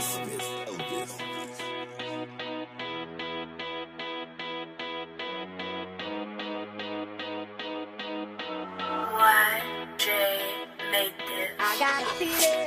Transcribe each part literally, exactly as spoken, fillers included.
I got a feeling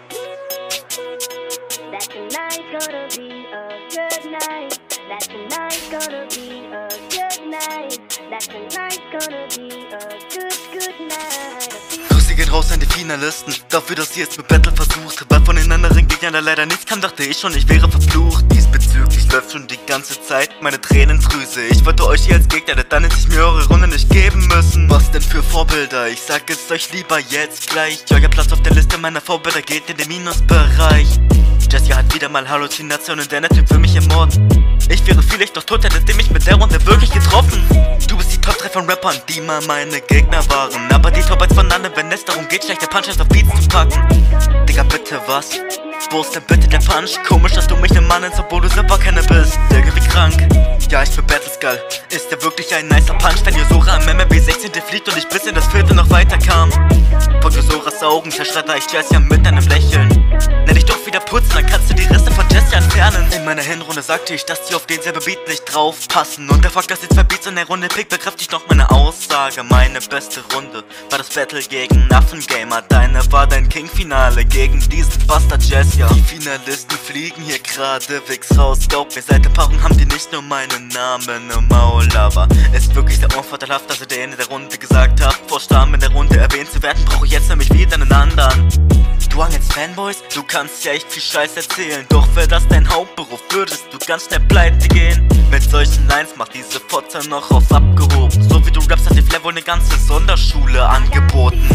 that tonight's gonna be a good night. That tonight's gonna be a good night. That tonight's gonna be a good, good night. Grüße geht raus an die Finalisten, dafür, dass ihr jetzt mit Battle versucht. Weil von den anderen Gegnern da leider nichts kam, dachte ich schon, ich wäre verflucht. Diesbezüglich läuft schon die ganze Zeit meine Tränendrüse. Ich wollte euch hier als Gegner, dann hätte ich mir eure Runde nicht geben müssen. Was denn für Vorbilder? Ich sag es euch lieber jetzt gleich. Euer Platz auf der Liste meiner Vorbilder geht in den Minusbereich. Jessie hat wieder mal Halluzinationen, denn der Typ will mich ermorden. Ich wäre vielleicht doch tot, hättet ihr mich mit der Runde wirklich getroffen. Du bist die Top drei von Rappern, die mal meine Gegner waren. Aber die Top eins von anderen, wenn es darum geht, schlechte Punchlines auf Beats zu packen. Digga, bitte was? Wo ist denn bitte der Punch? Komisch, dass du mich ne Mann nennst, obwohl du selber keine bist. Irgendwie krank. Ja, ich bin Battleskull. Ist der wirklich ein nicer Punch, wenn Yozora am M M B sechzehn fliegt und ich bis in das vierte noch weiter kam? Von Yozoras Augen zerschredder ich Jessie mit einem Lächeln. Nenn dich doch wieder putzen, dann kannst du die Reste von Jessie entfernen. In meiner Hinrunde sagte ich, dass die auf denselben Beat nicht draufpassen. Und der Fakt, dass die zwei Beats in der Runde pickt, bekräftigt noch meine Aussage. Meine beste Runde war das Battle gegen Affengamer. Deine war dein King-Finale gegen diesen Bastard Jessie. Die Finalisten fliegen hier geradewegs raus. Glaub mir, seit der Paarung haben die nicht nur meinen Namen im Maul. Aber ist wirklich sehr unvorteilhaft, dass ihr der Ende der Runde gesagt habt. Vor Stamm in der Runde erwähnt zu werden, brauche ich jetzt nämlich wieder einen anderen. Du angelst Fanboys? Du kannst ja echt viel Scheiß erzählen. Doch wäre das dein Hauptberuf, würdest du ganz schnell pleite gehen. Mit solchen Lines macht diese Fotze noch auf abgehoben. So wie du rappst, hat die Flair wohl eine ganze Sonderschule angeboten.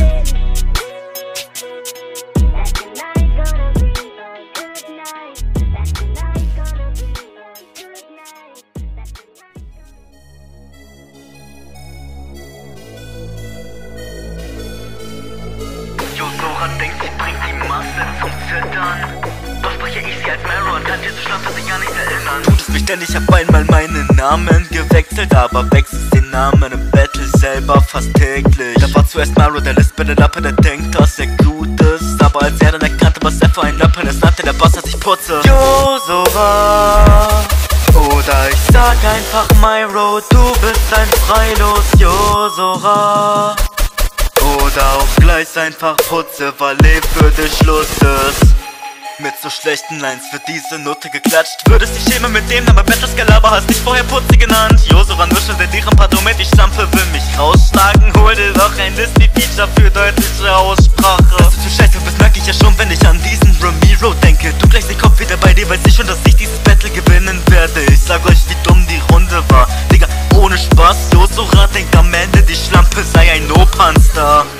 Yozora denkt, sie bringt die Masse zum Zittern. Doch spreche ich sie als Marrow und kann dir so schlafen sich gar nicht erinnern. Tut es mich denn, ich hab einmal meinen Namen gewechselt, aber wechselst den Namen im Battle selber fast täglich. Da war zuerst Marrow, der lispelnde Lappe, der denkt, dass er gut ist. Aber als er dann erkannte, was er für ein Lappen ist, nannte der Boss, dass ich putze. Yozora, oder ich sag einfach Myro, du bist ein Freilos, Yozora. Oder auch gleich einfach putze, weil eh für dich Schluss ist. Mit so schlechten Lines wird diese Note geklatscht. Würdest dich schämen mit dem Namen Battleskull, aber hast dich vorher Putzi genannt. Yozora nur schon seit ihrem Part mit, die Stampfe will mich rausschlagen. Hol dir doch ein Disney-Feature für deutliche Aussprache. Dass du zu scheiße bist, merk ich ja schon, wenn ich an diesen Ramiro denke. Du gleich den Kopf wieder bei dir, weiß ich schon, dass ich dieses Battle gewinnen werde. Ich sag euch, wie dumm die Runde war. Digga, ohne Spaß, Yozora denkt am Ende, die Schlampe sei ein Opernstar.